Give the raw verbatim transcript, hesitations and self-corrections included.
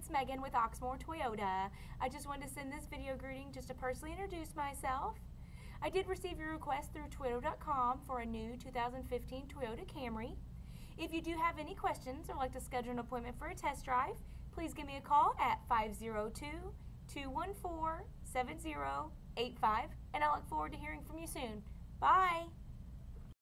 it's Megan with Oxmoor Toyota. I just wanted to send this video greeting just to personally introduce myself. I did receive your request through Twitter dot com for a new two thousand fifteen Toyota Camry. If you do have any questions or like to schedule an appointment for a test drive, please give me a call at five zero two, two one four, seven zero eight five, and I look forward to hearing from you soon. Bye!